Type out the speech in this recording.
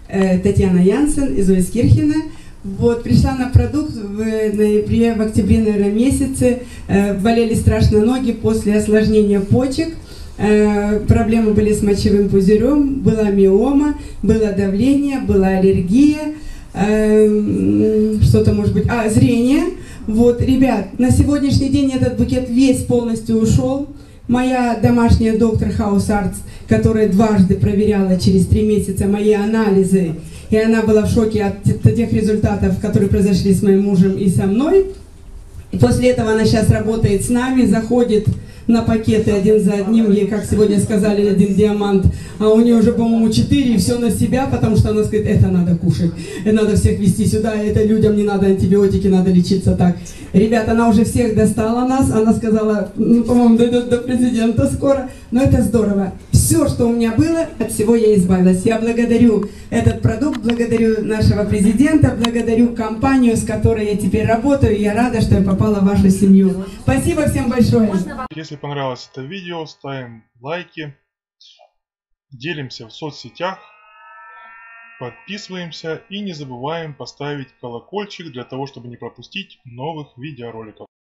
Татьяна Янсен из Ойскирхена. Вот, пришла на продукт в ноябре, в октябре, наверное, месяце. Болели страшно ноги после осложнения почек. Проблемы были с мочевым пузырем, была миома, было давление, была аллергия, что-то может быть, зрение. Вот, ребят, на сегодняшний день этот букет весь полностью ушел. Моя домашняя доктор House Arts, которая дважды проверяла через 3 месяца мои анализы, и она была в шоке от тех результатов, которые произошли с моим мужем и со мной. И после этого она сейчас работает с нами, заходит на пакеты один за одним, ей, как сегодня сказали, 1 диамант, а у нее уже, по-моему, 4, и все на себя, потому что она говорит, это надо кушать, это надо всех вести сюда, это людям не надо антибиотики, надо лечиться так. Ребята, она уже всех достала нас, она сказала, ну, по-моему, дойдет до президента скоро, но это здорово. Все, что у меня было, от всего я избавилась. Я благодарю этот продукт, благодарю нашего президента, благодарю компанию, с которой я теперь работаю, и я рада, что я попала в вашу семью. Спасибо всем большое. Если понравилось это видео, ставим лайки, делимся в соцсетях, подписываемся и не забываем поставить колокольчик для того, чтобы не пропустить новых видеороликов.